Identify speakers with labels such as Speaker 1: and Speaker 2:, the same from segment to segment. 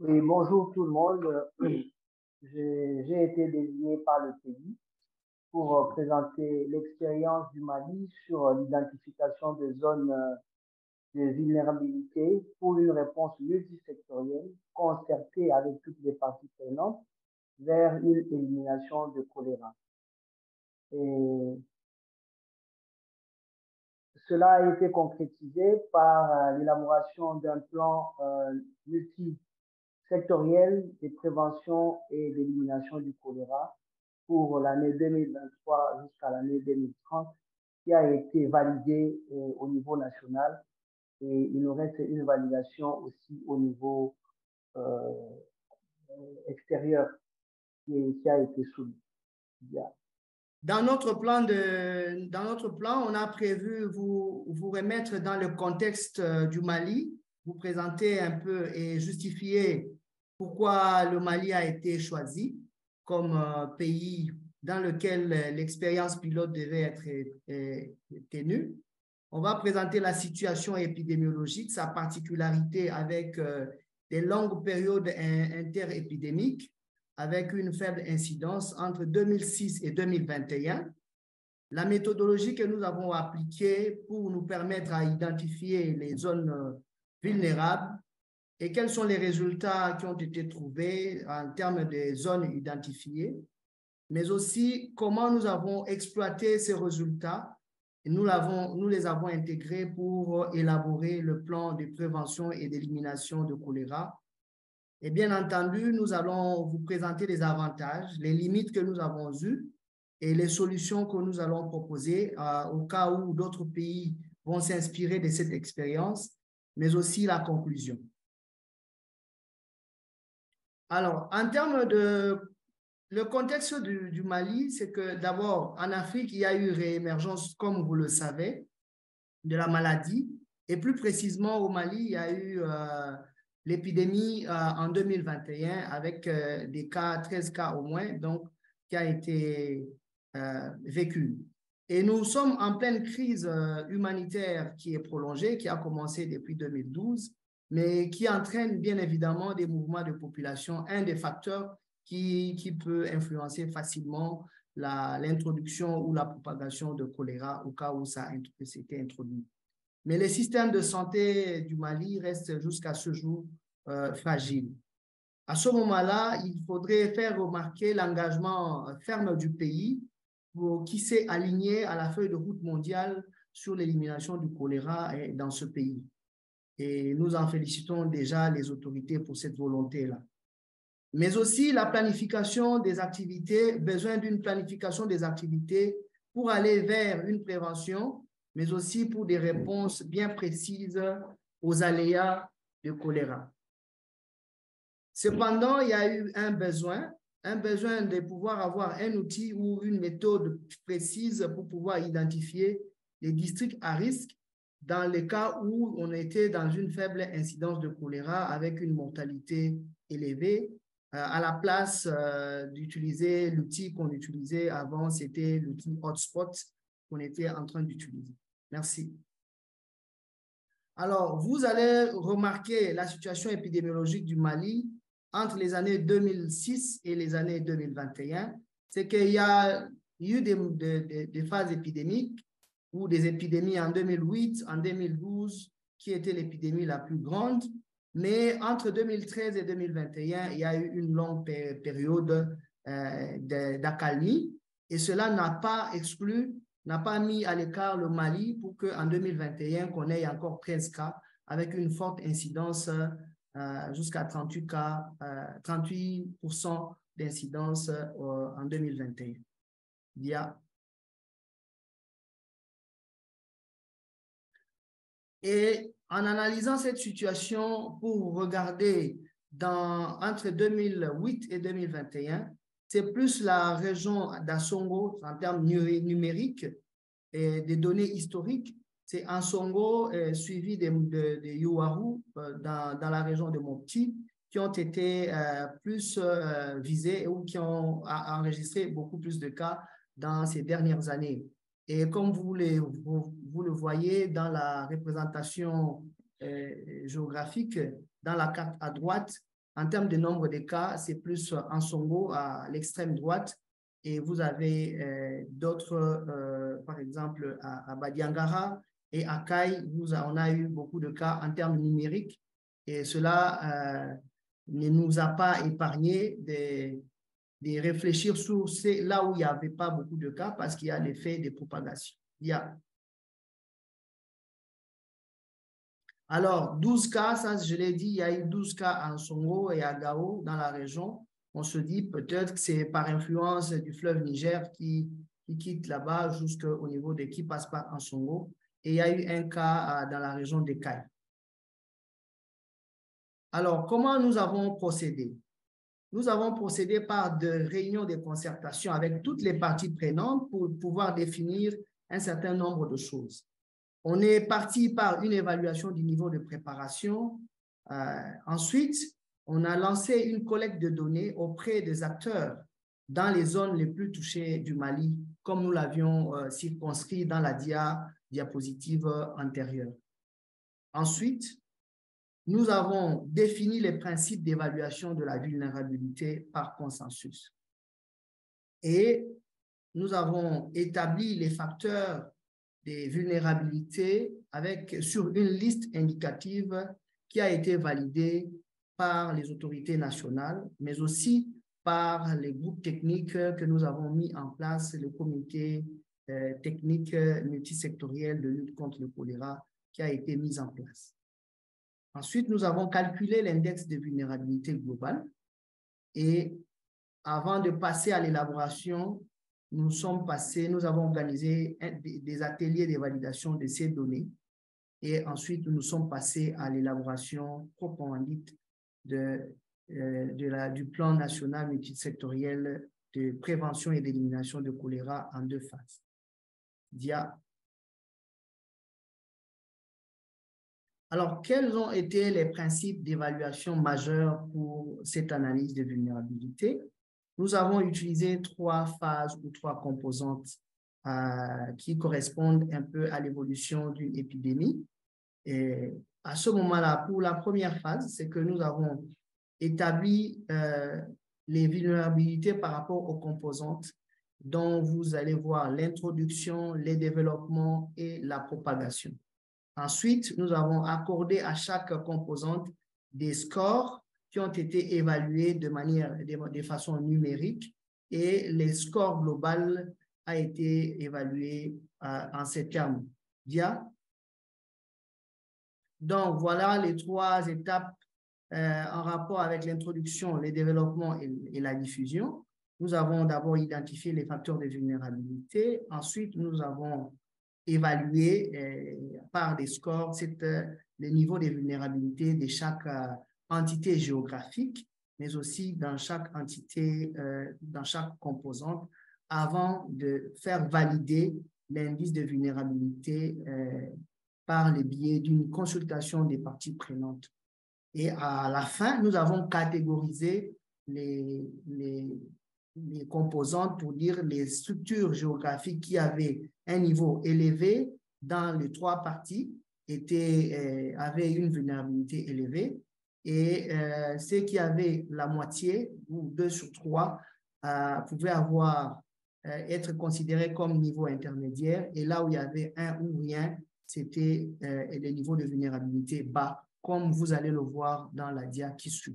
Speaker 1: Oui, bonjour tout le monde. J'ai été désigné par le pays pour présenter l'expérience du Mali sur l'identification des zones de vulnérabilité pour une réponse multisectorielle concertée avec toutes les parties prenantes vers une élimination de choléra. Et cela a été concrétisé par l'élaboration d'un plan multisectoriel de prévention et d'élimination du choléra pour l'année 2023 jusqu'à l'année 2030 qui a été validé au niveau national et il nous reste une validation aussi au niveau euh, extérieur qui a été soumis. Yeah.
Speaker 2: Dans notre plan, on a prévu vous remettre dans le contexte du Mali, vous présenter un peu et justifier pourquoi le Mali a été choisi comme pays dans lequel l'expérience pilote devait être tenue. On va présenter la situation épidémiologique, sa particularité avec des longues périodes interépidémiques, avec une faible incidence entre 2006 et 2021, la méthodologie que nous avons appliquée pour nous permettre à identifier les zones vulnérables et quels sont les résultats qui ont été trouvés en termes des zones identifiées, mais aussi comment nous avons exploité ces résultats. Et nous les avons intégrés pour élaborer le plan de prévention et d'élimination de choléra. Et bien entendu, nous allons vous présenter les avantages, les limites que nous avons eues et les solutions que nous allons proposer au cas où d'autres pays vont s'inspirer de cette expérience, mais aussi la conclusion. Alors, en termes de le contexte du Mali, c'est que d'abord, en Afrique, il y a eu réémergence, comme vous le savez, de la maladie. Et plus précisément, au Mali, il y a eu l'épidémie en 2021 avec des cas, 13 cas au moins, donc qui a été vécu. Et nous sommes en pleine crise humanitaire qui est prolongée, qui a commencé depuis 2012, mais qui entraîne bien évidemment des mouvements de population, un des facteurs qui peut influencer facilement l'introduction ou la propagation de choléra au cas où ça s'était introduit. Mais les systèmes de santé du Mali restent jusqu'à ce jour fragiles. À ce moment-là, il faudrait faire remarquer l'engagement ferme du pays qui s'est aligné à la feuille de route mondiale sur l'élimination du choléra dans ce pays. Et nous en félicitons déjà les autorités pour cette volonté-là. Mais aussi la planification des activités, besoin d'une planification des activités pour aller vers une prévention, mais aussi pour des réponses bien précises aux aléas de choléra. Cependant, il y a eu un besoin de pouvoir avoir un outil ou une méthode précise pour pouvoir identifier les districts à risque dans les cas où on était dans une faible incidence de choléra avec une mortalité élevée. À la place d'utiliser l'outil qu'on utilisait avant, c'était l'outil hotspot qu'on était en train d'utiliser. Merci. Alors, vous allez remarquer la situation épidémiologique du Mali entre les années 2006 et les années 2021. C'est qu'il y a eu des phases épidémiques ou des épidémies en 2008, en 2012, qui était l'épidémie la plus grande. Mais entre 2013 et 2021, il y a eu une longue période d'accalmie et cela n'a pas exclu, n'a pas mis à l'écart le Mali pour qu'en 2021, qu'on ait encore 13 cas avec une forte incidence jusqu'à 38 cas, 38% d'incidence en 2021. Et en analysant cette situation pour regarder entre 2008 et 2021, c'est plus la région d'Assongo en termes numériques et des données historiques. C'est Ansongo suivi de Youarou dans la région de Mopti qui ont été plus visés ou qui ont enregistré beaucoup plus de cas dans ces dernières années. Et comme vous le voyez dans la représentation géographique, dans la carte à droite, En termes de nombre de cas, c'est plus Ansongo à l'extrême droite et vous avez d'autres, par exemple à Badiangara et à Kai, on a eu beaucoup de cas en termes numériques et cela ne nous a pas épargné de réfléchir sur là où il n'y avait pas beaucoup de cas parce qu'il y a l'effet de propagation. Alors, 12 cas, ça je l'ai dit, il y a eu 12 cas à Ansongo et à Gao dans la région. On se dit peut-être que c'est par influence du fleuve Niger qui quitte là-bas jusqu'au niveau de qui passe par Ansongo. Et il y a eu un cas dans la région de Kai. Alors, comment nous avons procédé? Nous avons procédé par de réunions de concertation avec toutes les parties prenantes pour pouvoir définir un certain nombre de choses. On est parti par une évaluation du niveau de préparation. Ensuite, on a lancé une collecte de données auprès des acteurs dans les zones les plus touchées du Mali, comme nous l'avions circonscrit dans la diapositive antérieure. Ensuite, nous avons défini les principes d'évaluation de la vulnérabilité par consensus. Et nous avons établi les facteurs des vulnérabilités sur une liste indicative qui a été validée par les autorités nationales, mais aussi par les groupes techniques que nous avons mis en place, le comité technique multisectoriel de lutte contre le choléra qui a été mis en place. Ensuite, nous avons calculé l'index de vulnérabilité globale et avant de passer à l'élaboration, nous avons organisé des ateliers de validation de ces données et ensuite nous sommes passés à l'élaboration proprement dite du plan national multisectoriel de prévention et d'élimination de choléra en 2 phases. Alors, quels ont été les principes d'évaluation majeurs pour cette analyse de vulnérabilité? Nous avons utilisé 3 phases ou 3 composantes qui correspondent un peu à l'évolution d'une épidémie. Et à ce moment-là, pour la première phase, c'est que nous avons établi les vulnérabilités par rapport aux composantes dont vous allez voir l'introduction, les développements et la propagation. Ensuite, nous avons accordé à chaque composante des scores qui ont été évalués de façon numérique et les scores global a été évalué en ces termes. Donc, voilà les 3 étapes en rapport avec l'introduction, les développements et la diffusion. Nous avons d'abord identifié les facteurs de vulnérabilité. Ensuite, nous avons évalué par des scores le niveau de vulnérabilité de chaque entité géographique, mais aussi dans chaque entité, dans chaque composante, avant de faire valider l'indice de vulnérabilité par le biais d'une consultation des parties prenantes. Et à la fin, nous avons catégorisé les composantes pour dire les structures géographiques qui avaient un niveau élevé dans les 3 parties avaient une vulnérabilité élevée et ceux qui avaient la moitié ou 2 sur 3 pouvaient être considérés comme niveau intermédiaire et là où il y avait 1 ou rien, c'était le niveau de vulnérabilité bas, comme vous allez le voir dans la dia qui suit.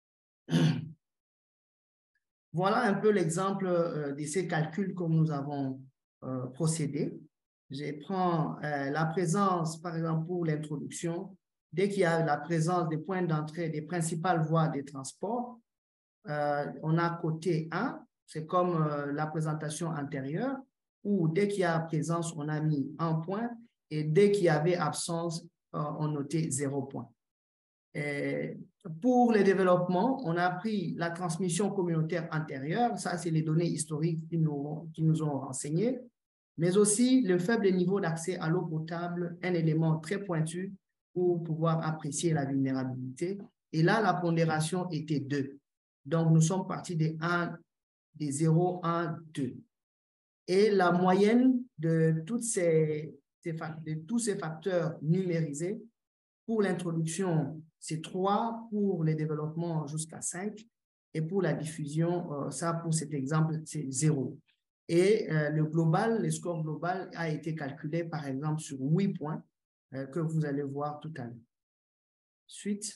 Speaker 2: Voilà un peu l'exemple de ces calculs que nous avons procédé. Je prends la présence, par exemple, pour l'introduction. Dès qu'il y a la présence des points d'entrée des principales voies des transports, on a côté 1, c'est comme la présentation antérieure, où dès qu'il y a présence, on a mis 1 point, et dès qu'il y avait absence, on notait 0 point. Et pour le développement, on a pris la transmission communautaire antérieure, ça c'est les données historiques qui nous ont renseignées, mais aussi le faible niveau d'accès à l'eau potable, un élément très pointu pour pouvoir apprécier la vulnérabilité. Et là, la pondération était 2. Donc, nous sommes partis des 0, 1, 2. Et la moyenne de tous ces facteurs numérisés pour l'introduction, c'est 3 pour les développements jusqu'à 5. Et pour la diffusion, ça, pour cet exemple, c'est 0. Et le score global a été calculé, par exemple, sur 8 points que vous allez voir tout à l'heure. Suite.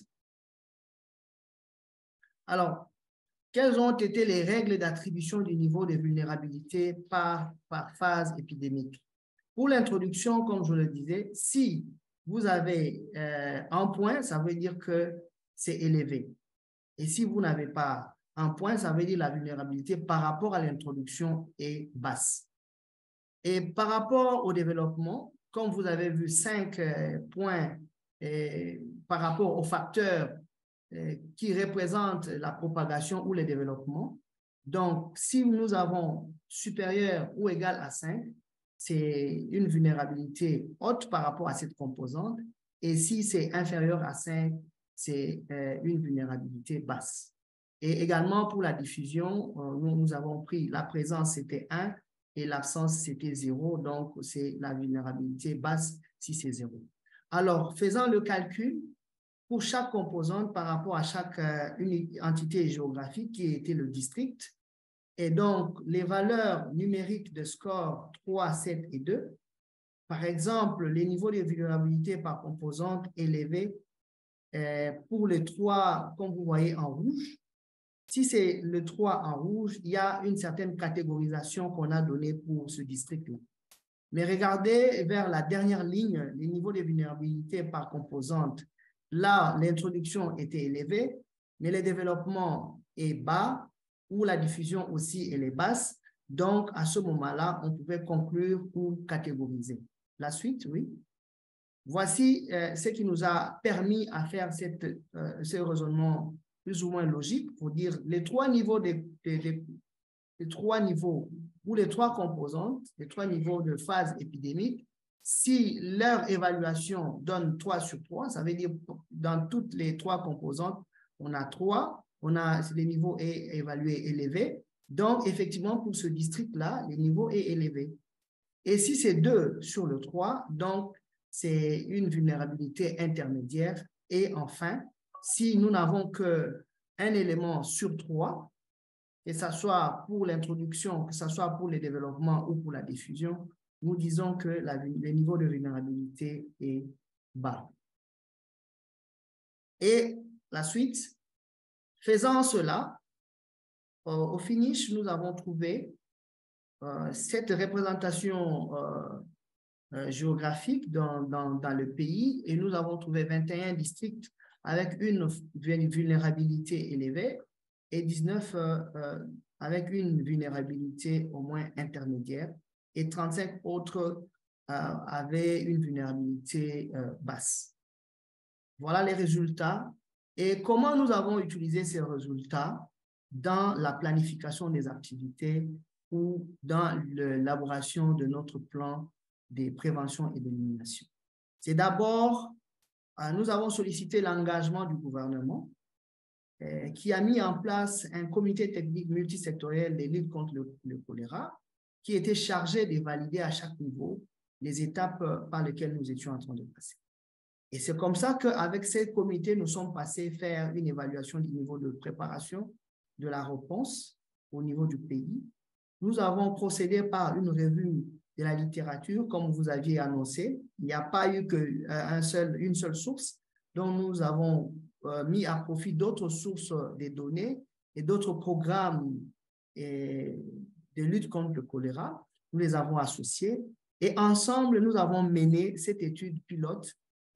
Speaker 2: Alors, quelles ont été les règles d'attribution du niveau de vulnérabilité par phase épidémique? Pour l'introduction, comme je le disais, si vous avez un point, ça veut dire que c'est élevé. Et si vous n'avez pas un point, ça veut dire que la vulnérabilité par rapport à l'introduction est basse. Et par rapport au développement, comme vous avez vu 5 points par rapport aux facteurs qui représentent la propagation ou le développement. Donc, si nous avons supérieur ou égal à 5, c'est une vulnérabilité haute par rapport à cette composante. Et si c'est inférieur à 5, c'est une vulnérabilité basse. Et également pour la diffusion, nous avons pris la présence, c'était 1 et l'absence, c'était 0. Donc, c'est la vulnérabilité basse si c'est 0. Alors, faisant le calcul, pour chaque composante par rapport à chaque entité géographique qui était le district. Et donc, les valeurs numériques de score 3, 7 et 2, par exemple, les niveaux de vulnérabilité par composante élevés pour les 3, comme vous voyez en rouge. Si c'est le 3 en rouge, il y a une certaine catégorisation qu'on a donnée pour ce district-là. Mais regardez vers la dernière ligne, les niveaux de vulnérabilité par composante. Là, l'introduction était élevée, mais le développement est bas, ou la diffusion aussi elle est basse. Donc, à ce moment-là, on pouvait conclure ou catégoriser. La suite, oui. Voici ce qui nous a permis à faire ce raisonnement plus ou moins logique pour dire les 3 niveaux les 3 niveaux ou les 3 composantes, les 3 niveaux de phase épidémique, si leur évaluation donne 3 sur 3, ça veut dire dans toutes les 3 composantes, on a 3, le niveau est évalué élevé. Donc, effectivement, pour ce district-là, le niveau est élevé. Et si c'est 2 sur le 3, donc c'est une vulnérabilité intermédiaire. Et enfin, si nous n'avons qu'un élément sur 3, que ce soit pour l'introduction, que ce soit pour le développement ou pour la diffusion, nous disons que le niveau de vulnérabilité est bas. Et la suite, faisant cela, au finish, nous avons trouvé cette représentation géographique dans le pays et nous avons trouvé 21 districts avec une vulnérabilité élevée et 19 avec une vulnérabilité au moins intermédiaire et 35 autres avaient une vulnérabilité basse. Voilà les résultats. Et comment nous avons utilisé ces résultats dans la planification des activités ou dans l'élaboration de notre plan de prévention et d'élimination. C'est d'abord, nous avons sollicité l'engagement du gouvernement qui a mis en place un comité technique multisectoriel de lutte contre le choléra qui était chargé de valider à chaque niveau les étapes par lesquelles nous étions en train de passer. Et c'est comme ça qu'avec ce comité, nous sommes passés faire une évaluation du niveau de préparation de la réponse au niveau du pays. Nous avons procédé par une revue de la littérature, comme vous aviez annoncé. Il n'y a pas eu qu'une seule source, donc nous avons mis à profit d'autres sources de données et d'autres programmes de lutte contre le choléra. Nous les avons associés et ensemble, nous avons mené cette étude pilote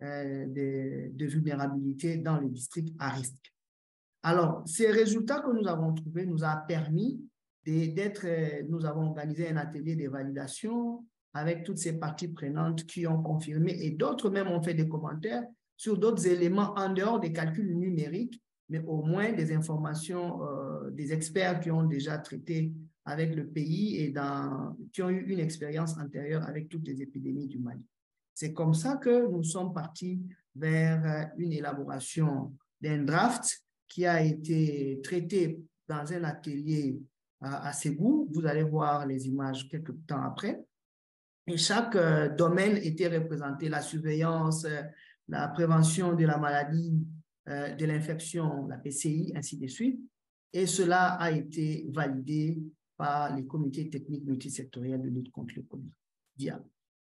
Speaker 2: de vulnérabilité dans les districts à risque. Alors, ces résultats que nous avons trouvés nous a permis nous avons organisé un atelier de validation avec toutes ces parties prenantes qui ont confirmé et d'autres même ont fait des commentaires sur d'autres éléments en dehors des calculs numériques, mais au moins des informations des experts qui ont déjà traité avec le pays et qui ont eu une expérience antérieure avec toutes les épidémies du Mali. C'est comme ça que nous sommes partis vers une élaboration d'un draft qui a été traité dans un atelier à Ségou. Vous allez voir les images quelques temps après. Et chaque domaine était représenté, la surveillance, la prévention de la maladie, de l'infection, la PCI, ainsi de suite. Et cela a été validé par les comités techniques multisectoriels de lutte contre le Covid-19.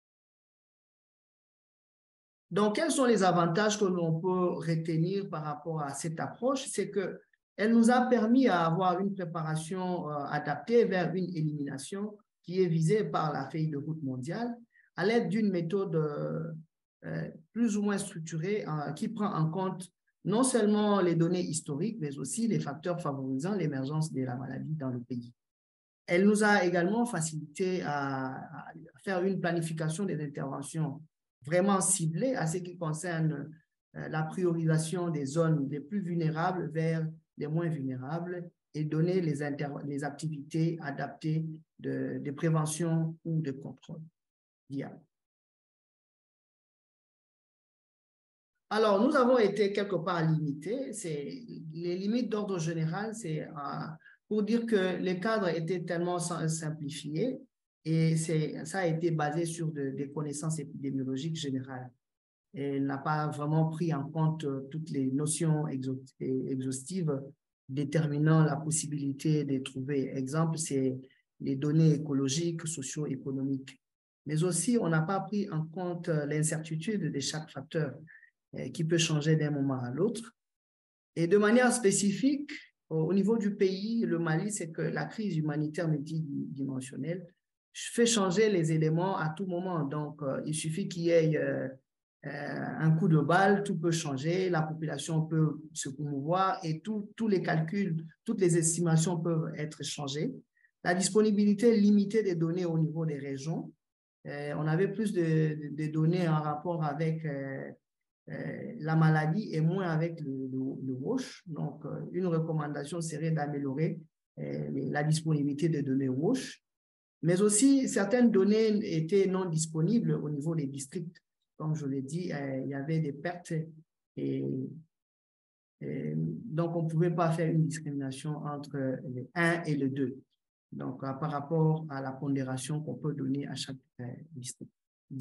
Speaker 2: Donc, quels sont les avantages que l'on peut retenir par rapport à cette approche? C'est qu'elle nous a permis d'avoir une préparation adaptée vers une élimination qui est visée par la feuille de route mondiale à l'aide d'une méthode plus ou moins structurée qui prend en compte non seulement les données historiques, mais aussi les facteurs favorisant l'émergence de la maladie dans le pays. Elle nous a également facilité à faire une planification des interventions vraiment ciblées à ce qui concerne la priorisation des zones les plus vulnérables vers les moins vulnérables et donner les activités adaptées de prévention ou de contrôle. Alors, nous avons été quelque part limités. Les limites d'ordre général, c'est pour dire que les cadres étaient tellement simplifiés et ça a été basé sur des connaissances épidémiologiques générales. Et n'a pas vraiment pris en compte toutes les notions exhaustives déterminant la possibilité de trouver. Exemple, c'est les données écologiques, socio-économiques. Mais aussi, on n'a pas pris en compte l'incertitude de chaque facteur qui peut changer d'un moment à l'autre. Et de manière spécifique, au niveau du pays, le Mali, c'est que la crise humanitaire multidimensionnelle fait changer les éléments à tout moment. Donc, il suffit qu'il y ait un coup de balle, tout peut changer, la population peut se promouvoir et tous les calculs, toutes les estimations peuvent être changées. La disponibilité limitée des données au niveau des régions. On avait plus de données en rapport avec la maladie et moins avec le WASH. Donc, une recommandation serait d'améliorer la disponibilité des données WASH. Mais aussi, certaines données étaient non disponibles au niveau des districts. Comme je l'ai dit, il y avait des pertes et donc on ne pouvait pas faire une discrimination entre le 1 et le 2. Donc, par rapport à la pondération qu'on peut donner à chaque district.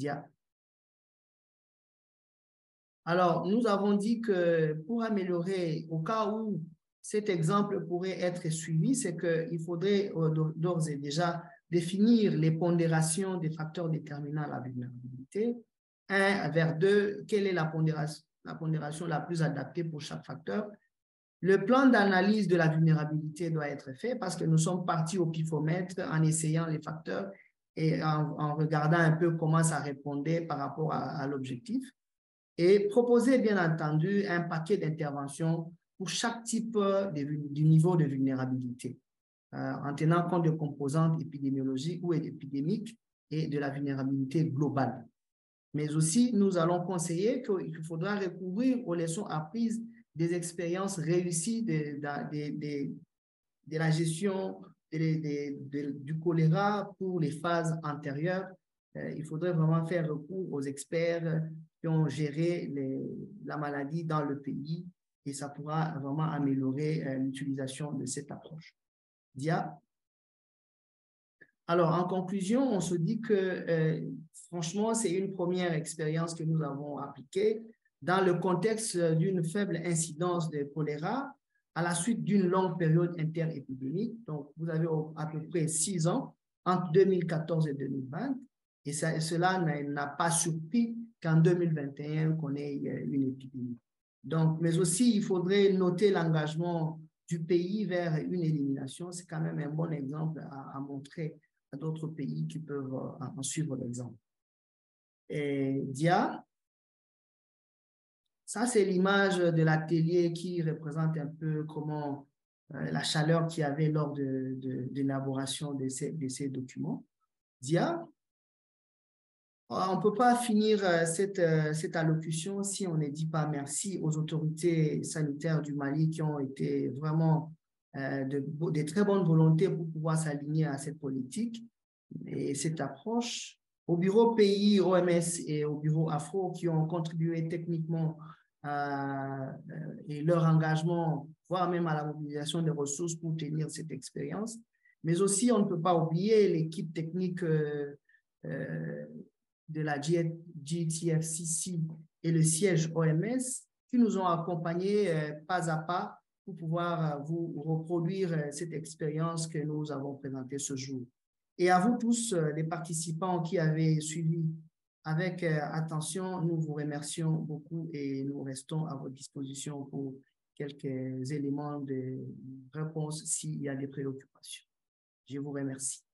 Speaker 2: Alors, nous avons dit que pour améliorer, au cas où cet exemple pourrait être suivi, c'est qu'il faudrait d'ores et déjà définir les pondérations des facteurs déterminant la vulnérabilité. 1 vers 2, quelle est la pondération la plus adaptée pour chaque facteur? Le plan d'analyse de la vulnérabilité doit être fait parce que nous sommes partis au pifomètre en essayant les facteurs et en regardant un peu comment ça répondait par rapport à l'objectif. Et proposer, bien entendu, un paquet d'interventions pour chaque type du niveau de vulnérabilité, en tenant compte de composantes épidémiologiques ou épidémiques et de la vulnérabilité globale. Mais aussi, nous allons conseiller qu'il faudra recourir aux leçons apprises des expériences réussies de la gestion du choléra pour les phases antérieures. Il faudrait vraiment faire recours aux experts qui ont géré la maladie dans le pays et ça pourra vraiment améliorer l'utilisation de cette approche. Alors, en conclusion, on se dit que franchement, c'est une première expérience que nous avons appliquée dans le contexte d'une faible incidence de choléra à la suite d'une longue période interépidémique. Donc, vous avez à peu près 6 ans entre 2014 et 2020 et cela n'a pas surpris qu'en 2021 qu'on ait une épidémie. Donc, mais aussi, il faudrait noter l'engagement du pays vers une élimination. C'est quand même un bon exemple à montrer à d'autres pays qui peuvent en suivre l'exemple. Et ça c'est l'image de l'atelier qui représente un peu comment la chaleur qu'il y avait lors de l'élaboration de ces documents. On ne peut pas finir cette allocution si on ne dit pas merci aux autorités sanitaires du Mali qui ont été vraiment de très bonnes volontés pour pouvoir s'aligner à cette politique et cette approche. Au bureau pays, OMS et au bureau Afro qui ont contribué techniquement et leur engagement, voire même à la mobilisation des ressources pour tenir cette expérience. Mais aussi, on ne peut pas oublier l'équipe technique de la GTFCC et le siège OMS qui nous ont accompagnés pas à pas pour pouvoir vous reproduire cette expérience que nous avons présentée ce jour. Et à vous tous, les participants qui avez suivi avec attention, nous vous remercions beaucoup et nous restons à votre disposition pour quelques éléments de réponse s'il y a des préoccupations. Je vous remercie.